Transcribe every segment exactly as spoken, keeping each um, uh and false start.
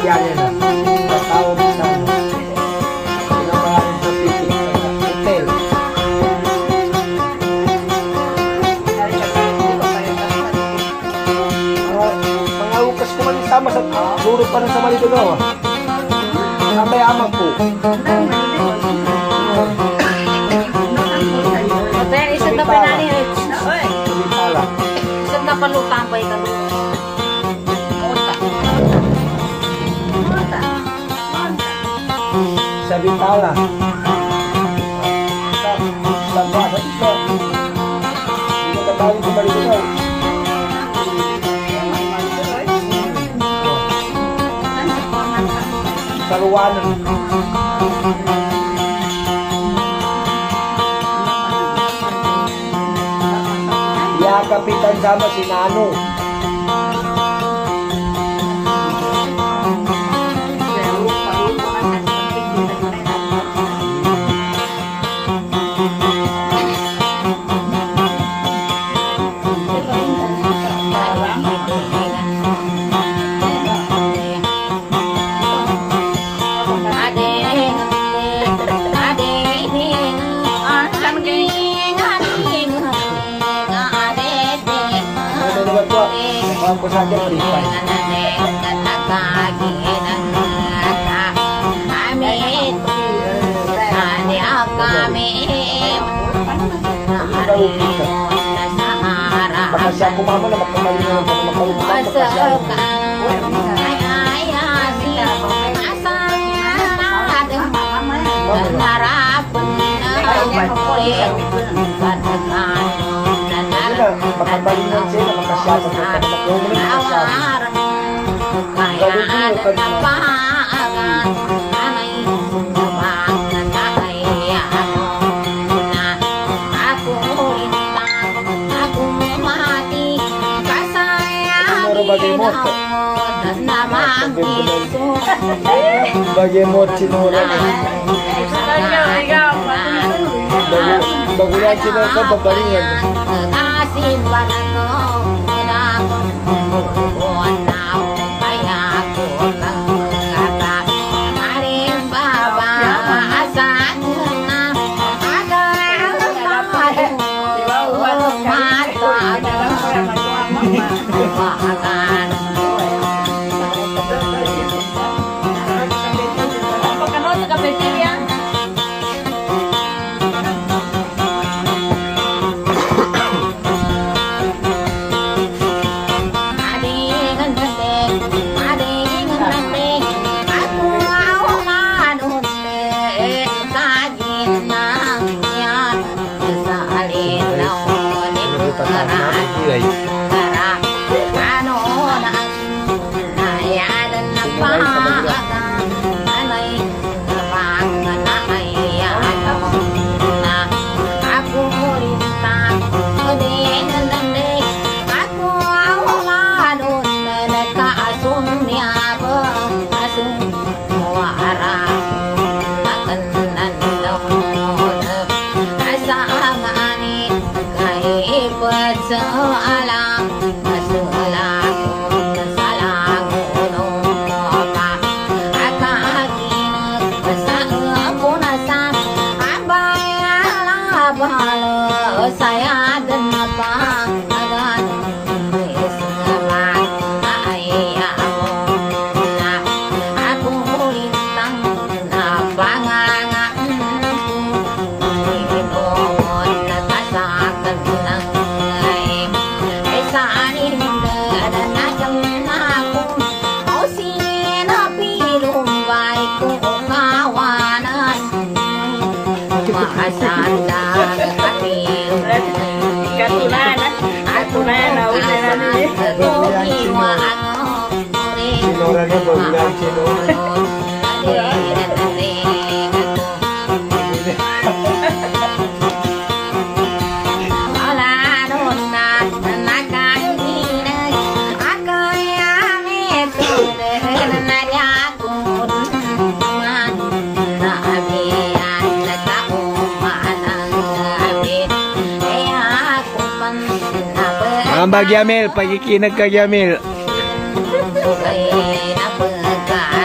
yan na. Tatawag sa pinapalaran sa pitik sa hotel. Mga ukas ko man sama sa surot pa rin sa Malitugaw. Sabay amag po. Pero isang na pa nani Rich. Isang na pa lutang pa ikaw. Sa Bintala. Sa basa ito. Hindi ka tawag sa Malitugaw. Sa Ruwanan. Ya kapitan sama si Nano. Aku saja berikan. Makasih aku mama nak kembali dengan makalukan makasih aku. Makabalinan sila, makasyasan sa pagkakumin, makasyasan. Kaya napaangan, anay sumabangan na kaya na ako rin lang, ako mati, kasayang ginawad na mag-iso. Bagaimot sinura. Bagulan sinura ka, babalingan. Simpan ko na buwan na kaya ko lang kata maring babaasan na agal tayo matagan pagkano sa cafeteria. Alam masulang salang unong pa akaginag sa punasan abay alabalo saya dan pa agan isaman ay ako na ako lintang na pangangan inoon na kasakan ng asanda katil katulan atunan udah nanti sinora na bagulan sinora Ang Bagyamil, pagikinag ka Gyamil.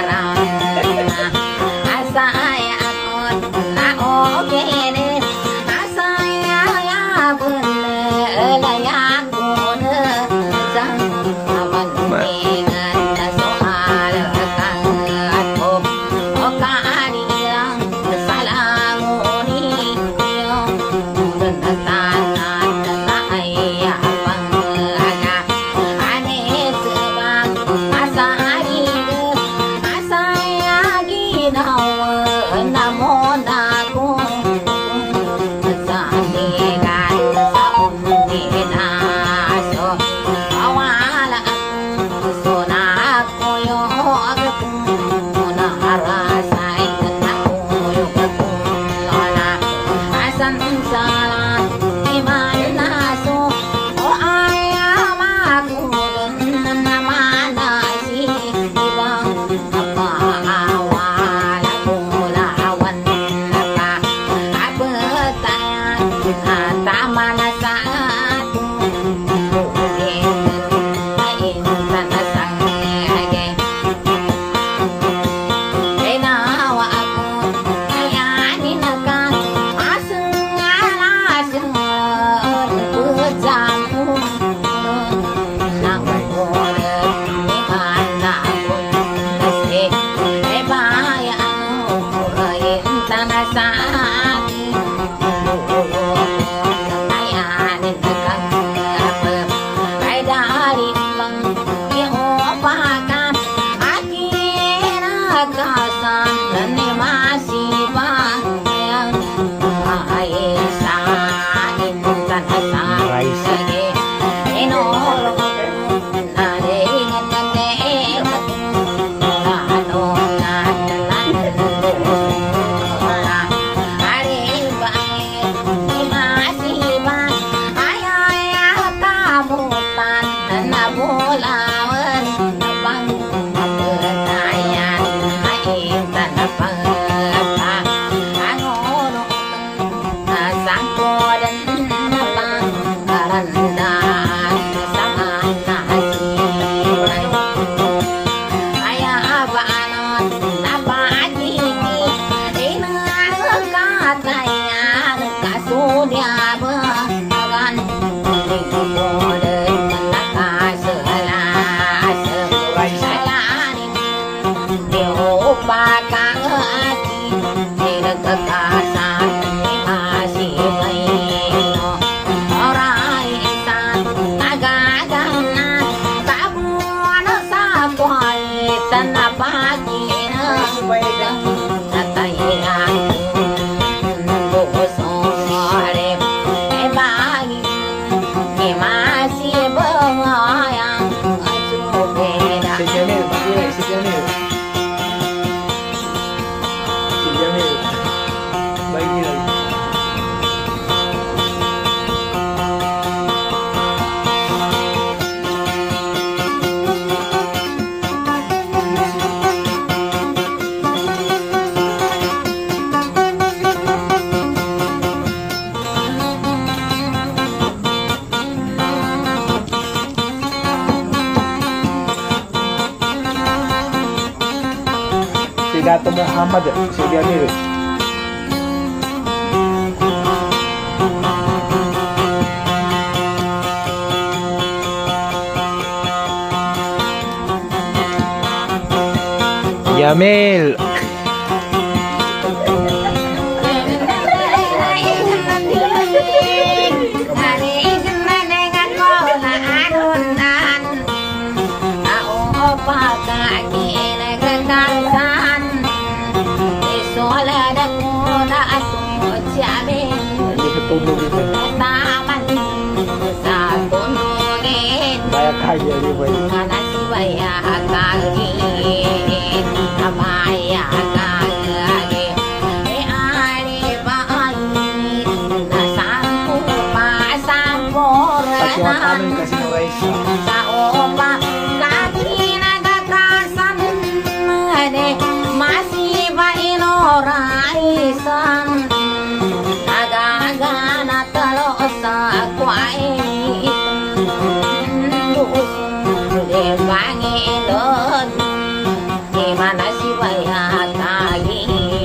kalakasan ni masih banyak Raisa intan asal Raisa. Inolo nade ngene lano nadalan hari baik ni masih banyak ayah kamutan na bulawan bang Si Jamil, bagi si Jamil. Si Jamil. Bagi lagi. Si Dato Muhammad, si Jamil. Jamil. Hindi ketulog ito. Kaya kaya di ba yun? Kasi ang amin kasi ng Raisa. masih baino raisan aga-aga na talo sa kwai de Panginoon di mana si bayat lagi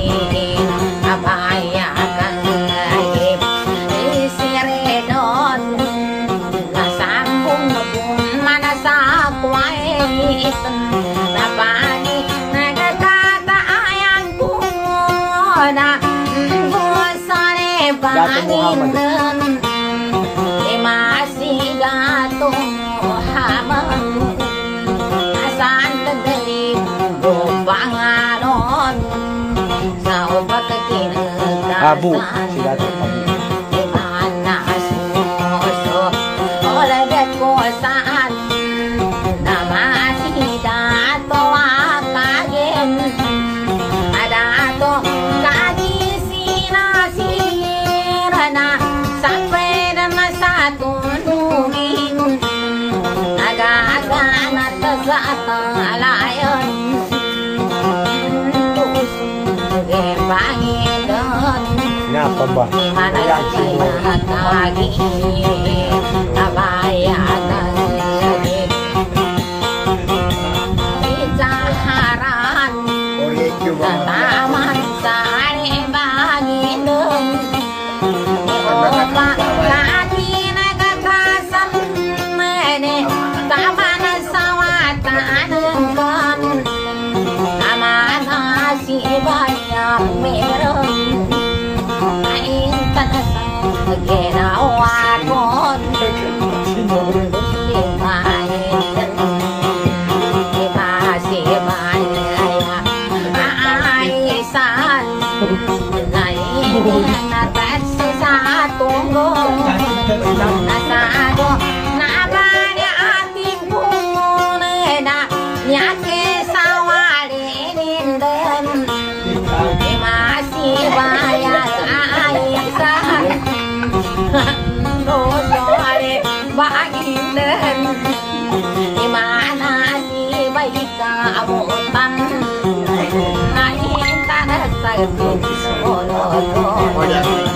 abaya kang lagi isiredon nasambung pun mana sa kwai napani nagkata ayang ko na busane Panginoon di masih gatong habang asan tadali panganon sa upat kinagdasan Abu, si Dato Abu. di mana suso olagat ko saan na masih dato akagin adato kagi sinasira na sampai na sa tunugin aga-aga na sa alayon tusuge Panginoon Ngapa ba? di mana Ayan, si kaya kagi nabayan lagi isaharan taman sari Panginoon Opa kagi nagkakasan mene taman sawatan kan amana si bayang meron intan sa ginawa ko limahin di masih maya dosa bagian di mana si bayi kamu tan naik tanah sakti solo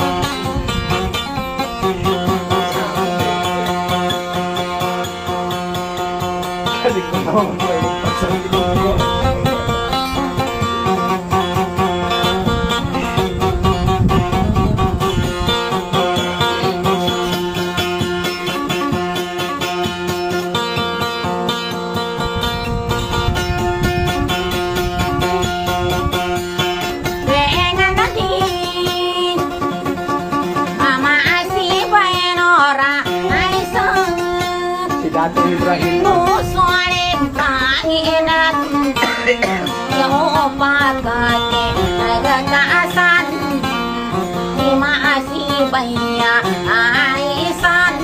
Dato Ibrahim musuhin tanginan yung pagkati nagkaasan di maasibaya aisan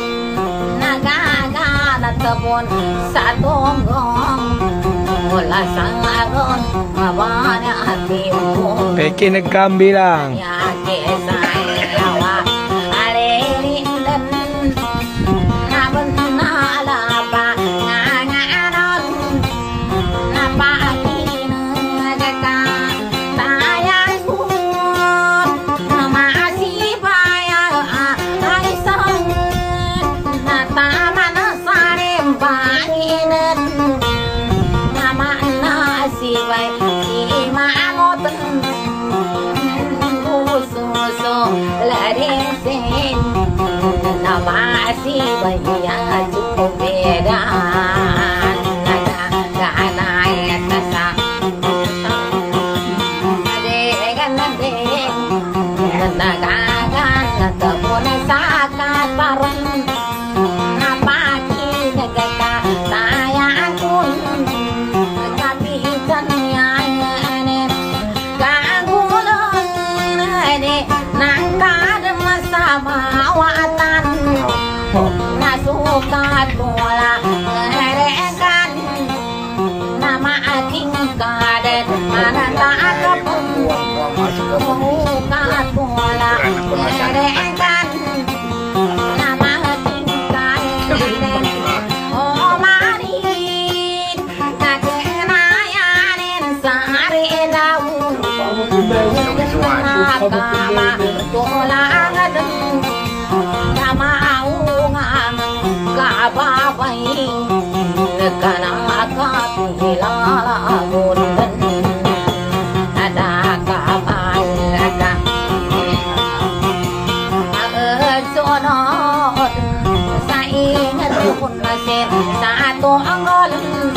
nagagalat kapon sa tunggong mula sa aron mabana at yung Peki nagkambi lang masih banyak cukup beda karena ya tasa adegan adegan nagagan natapon sa kasaran napaki nagaka sayang kun kapitan yan kagulan ade nangkad masamawatan nasukat mula ngerekan nama aking kadet mana tak kapun sukat mula ngerekan nama aking kadet oh marit kakenayanin sari daun nakama tulangan nama babay kana kapilala bundan ada kapal ada agsunod sa ingat pun masin satu angol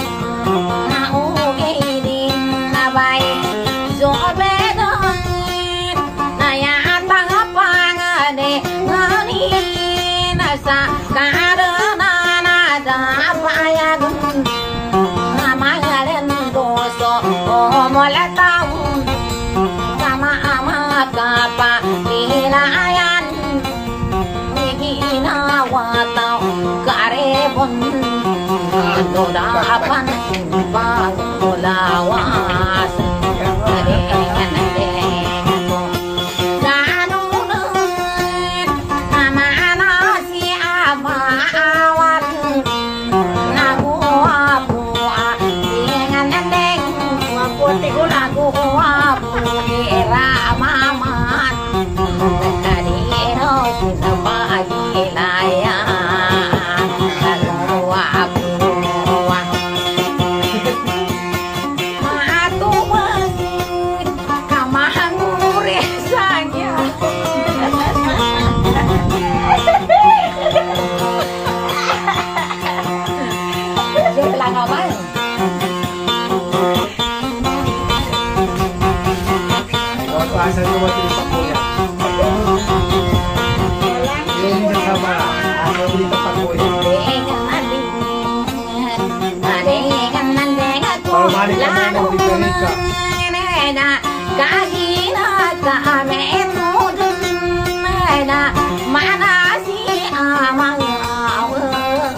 naugi din nabay sobedan naya tangapangade ngani nasa kada mula tahu sama ama kapa nilayan nigina watau karebon dodapan pangulawas dengan dengan ganunun nama nasi ama awan nabuah buah dengan nendeng putih lagu abu di ramaman tadi kita pagi layan lagu abu matu masjid kamahan muresanya jadi lang apa Asa nyo matilis ako yan. Yung kasama, asa ulit ako yan. Pamalik ka na ng Vitorica. Kahina kami tudun mana si amang awal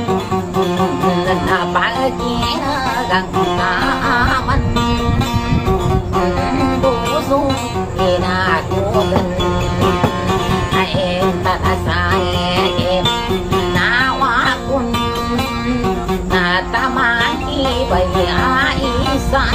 napagi nagang kaaman pusong inakulan ay saya nawakun na tamaki bayaisan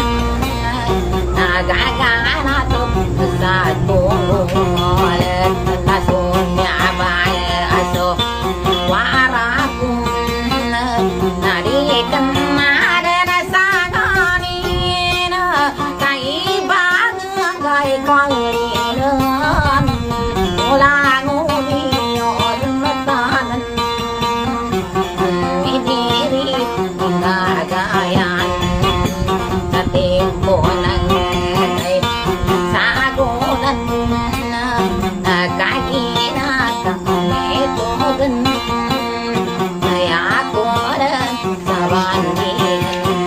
nagagana to sa tungol na sunya bayaso warakun narikan na sa kanin kaibang kay kwangilan mula nguniyo lumatanan idiri nagagayan sa tempo ng sagunan nagkaginatang metodan kaya ako rin sa bandigan.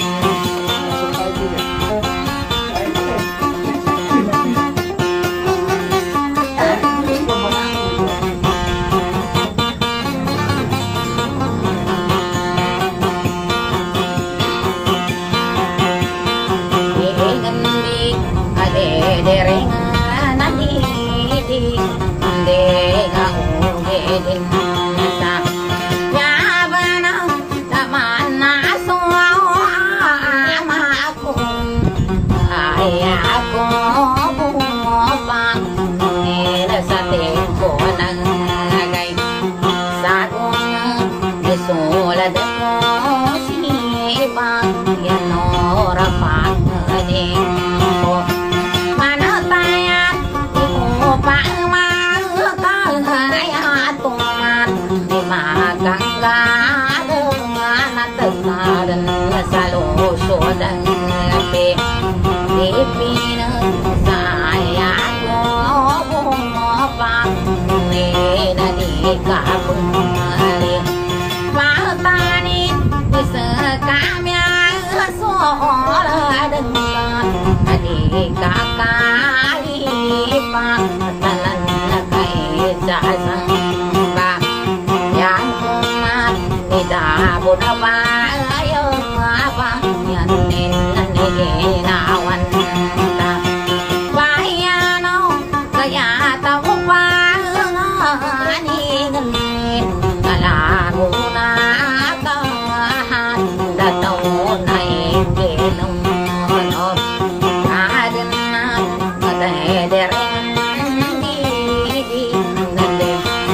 dan pe pipina saya ko pa ne na di ka pumari patani bisa kamya so la dan adi ka kali pa talan kai sa sang ba yang kumat ni da bodapa ayo apa yan nen ni nawan ta bayano kaya tao pa ni ngin kala muna ka da tao nai ke nong no adin na de de di di de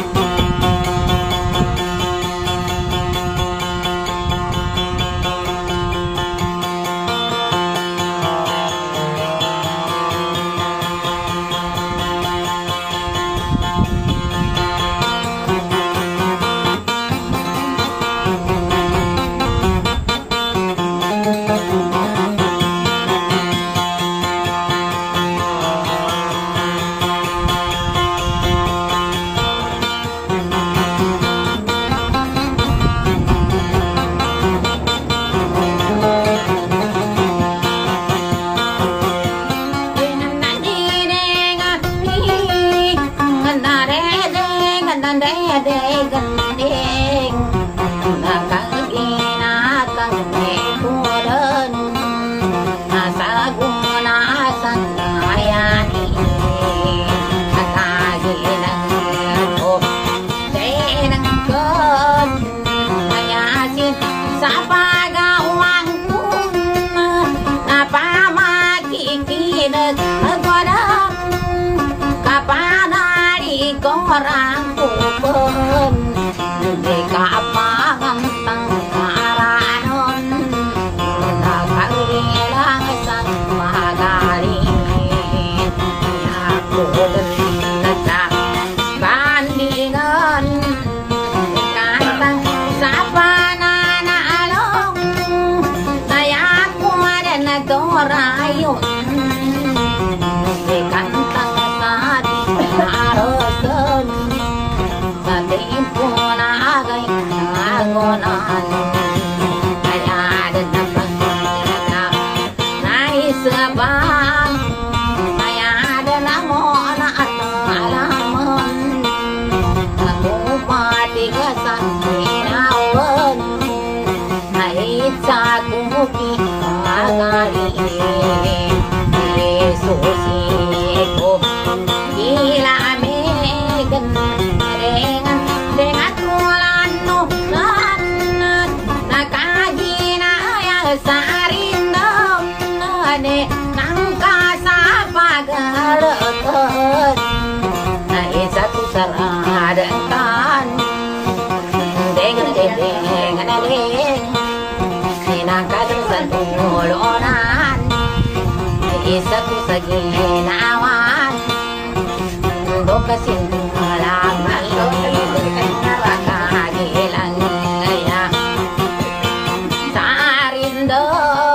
orang kupon di kapangan tangaranon nakali lang sang magali aku dengar bandingan kantang sapanan along saya ku ada nagorayon di kantang sadi aroson sa tempo na agay nagonan kaya din na pagkakita naisabang kaya din na mo na at alamon nagumati ka sa ginawan naitsa kumuki kagaliin Yesus ko ilamegan rengan ane nangka sapagaleut na isa tu saradengan deng deng deng deng sinangka santulunan isa tu saginawan do kasintalang kagilang ya sarindo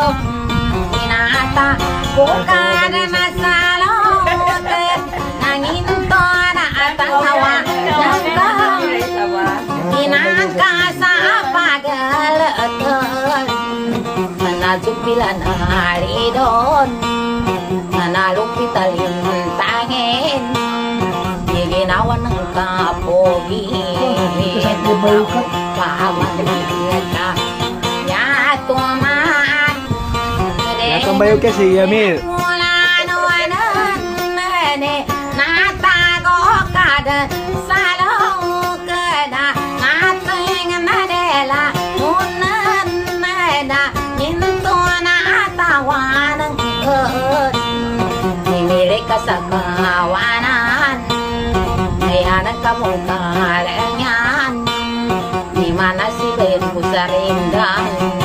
inata bukan masalah nanginto na atawa nangkang inangka sa pagaleut najupilan hari don nalupitalin tangin ginawan ng kapogi paman ka ya tuman Nakambayo ka si Yamil. natago kada salaw kada nating nadela unan na minto na atawan ng eut nimilik ka sa kawanan ayan kamu kalengan di mana si beku sarindan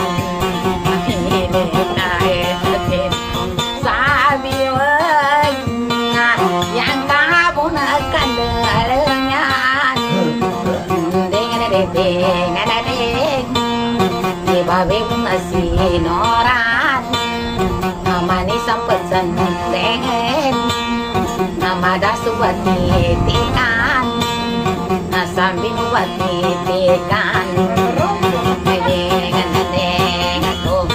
sabi weng yang kamu nakan delengan dengan dengan deng di babe masih noran namani sampai sendengen nama dasu buat titikan nasambi buat titikan dengan dengan tuh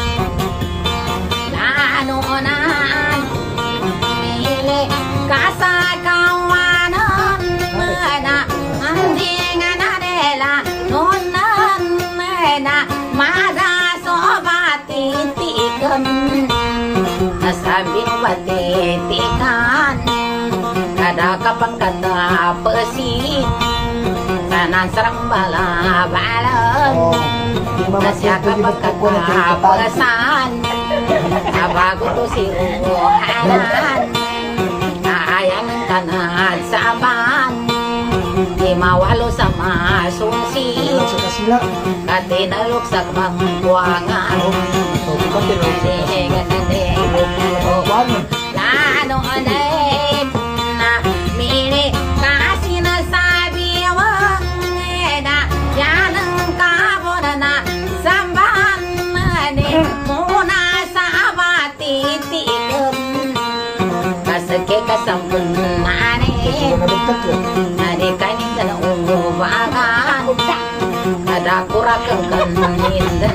nanunan milik kasa kawanan mena andingan adela nunan mena mada sobat titikan nasambi buat titikan ada kapang kata pesi kanan serang bala balan nasya kapang kata pesan abagu tu si ruhanan ayang kanan saban lima walu sama sungsi katina luksak bangkuangan dengan dengan lano onen mili kasih nasabi wangeda yanang kabona samban mane muna sabati tiken kasake kasampun ane ane kanin dan ubagan ada kurakang kanin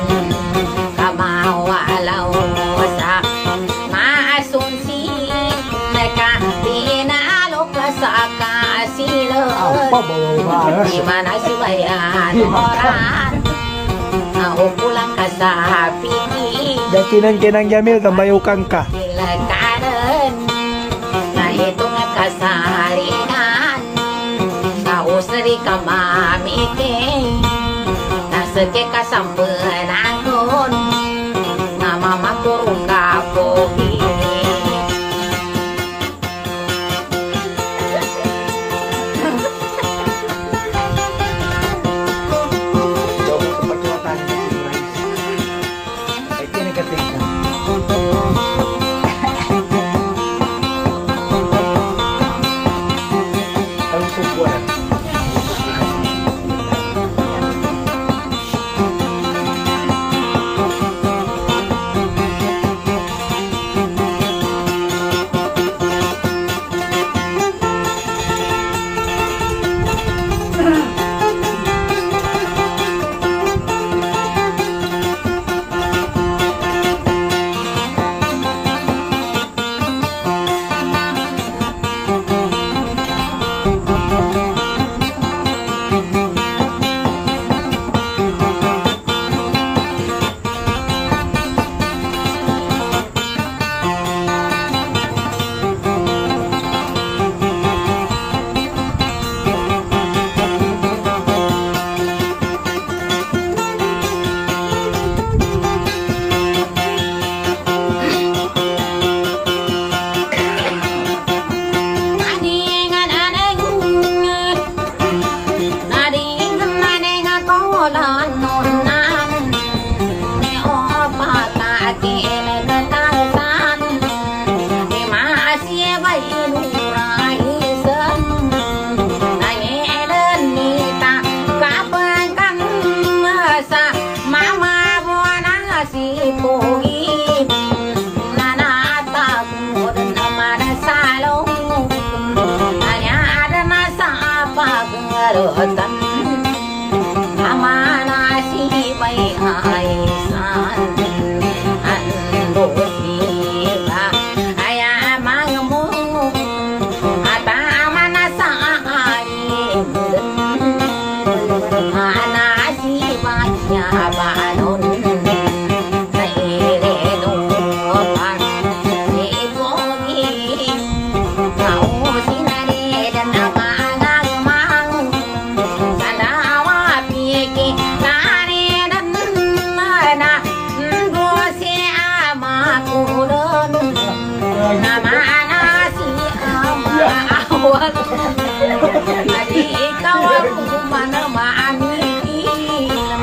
kamawalau sa masunsi mereka tinalok sa kasilo di mana si bayan orang mau pulang ke sapi Dakinan kinang Yamil kambayukan ka. kanan na ito nga kasaringan kausari ka mamike nasake kasampunangon na mamakurong ka pogi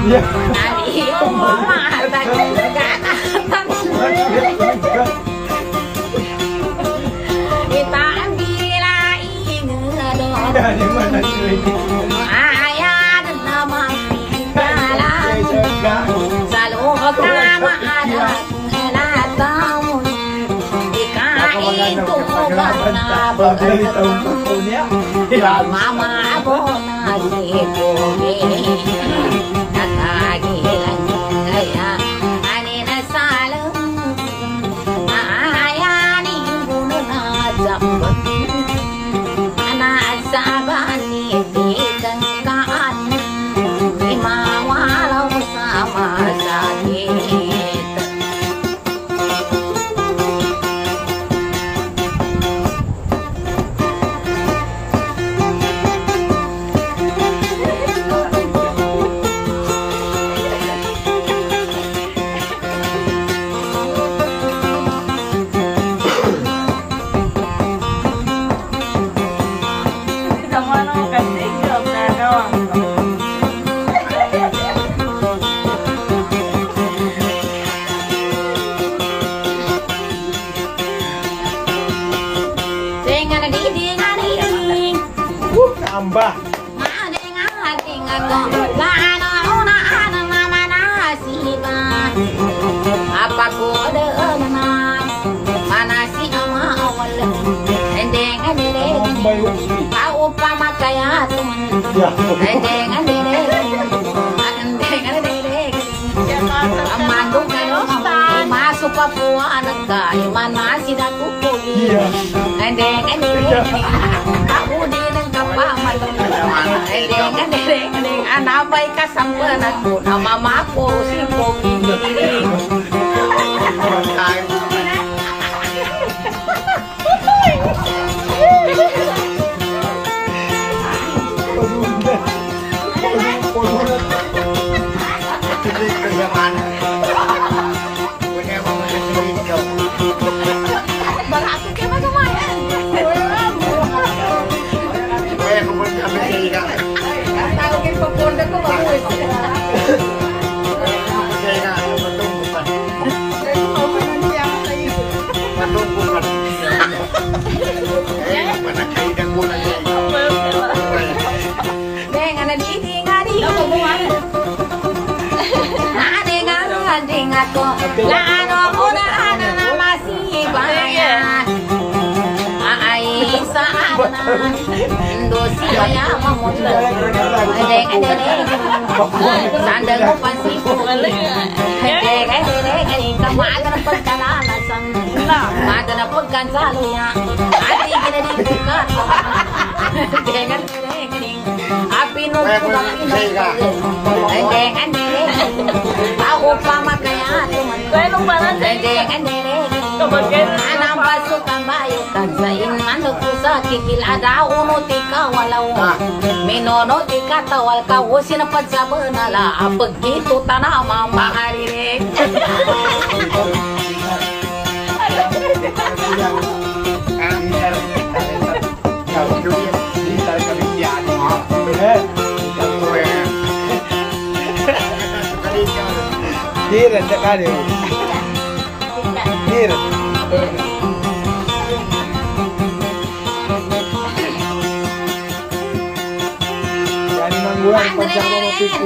Iya. Nadi mata kita bila ingat Dari mana cuy? ayat nama jalan selalu pertama ada natamu jika itu karena Tahun-tahunnya. mama bona sipoge natagilan kaya anina salam ayani gununa zambat ana sabani tikangkaan lima walau sama sakit dengan didi ngadi Tambah. apa kode enam mana si ama awal endeng endeng Tambah usi. kau pamakaya teman Ya. endeng endeng endeng endeng amandu kan masuk Papua negara mana si daku puli Iya. endeng endeng kamu di nengkap paman endeng endeng endeng anak baik kasampean aku nama mako si pogi Barato ke ba kumain? Tahu ke peponda ko bagus. Dengan didi ngadi ako buwan. Ade ngado ade ngato. Lano una ana na masih banyak. Ai saana ndo siya mamutla. Ade ade sandal mo pansipo. Ade ade ade kamaga na pagkalalasan. Maga na pagkansaluya. Ade gina di bukat. Dengan dengan api nunggu dengan dengan aku pamakaya teman dengan dengan anak pasukan bayu kan sain manukku sakikil ada unutika walau minono tika tawal kau sinapat sabenala begitu tanah mama hari Dir, cek kali. Dir. Jadi manggulan pancang mau piku.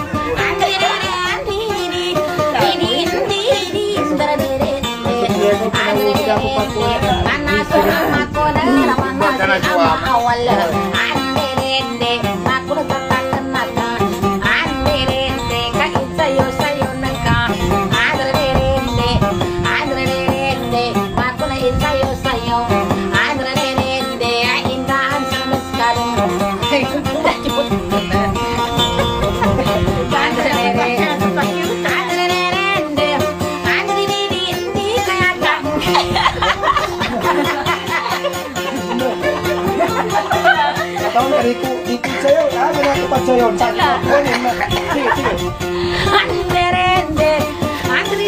Tahu dari ku ikut saya, ada yang tempat saya, saya boleh nak, sih sih. Anderende, Andri.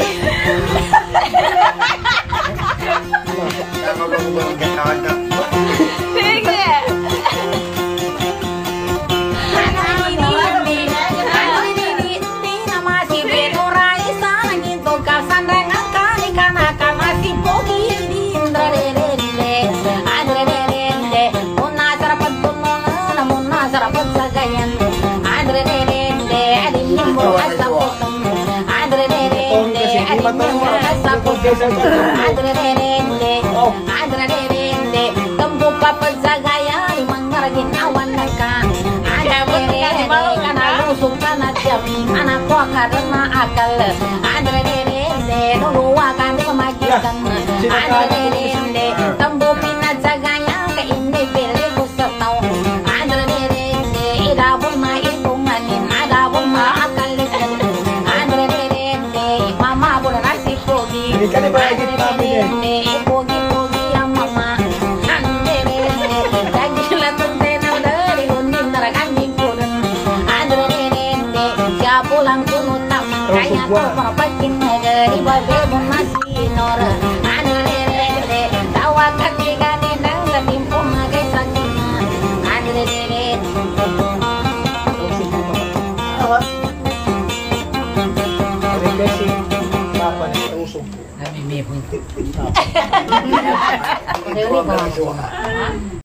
Kalau kamu belum kenal ada. Sige. Andri, Andri, Andri, kaysa ito. Adre-re-re-re, adre-re-re-re, tempo papazagaya, mga ginawan na ka. Adre-re-re, kanalusog ka na siyam, anak ko karena akal. Adre-re-re, nuruwa ka di pamagitan. Adre-re-re, tempo pinazagaya, kainibili ko sa tao. Adre-re-re, idabon na itunganin, adabon na akalitan. Adre-re-re, mamabon na si Pogi. Hindi ka na ba agit namin eh? Pogi-pogi ang mama. Adre-re-re, dagilan ng tenaw dari unin na ragangin ko rin. Adre-re-re, siya pulang tunutang. Kaya to papakin na gari, babebo na sinor. Adre-re-re, tawa ka tiganin ang gatimpo na kay sakit na. Adre-re-re, Kasi kasi, papa na ito usog. Kami may punto.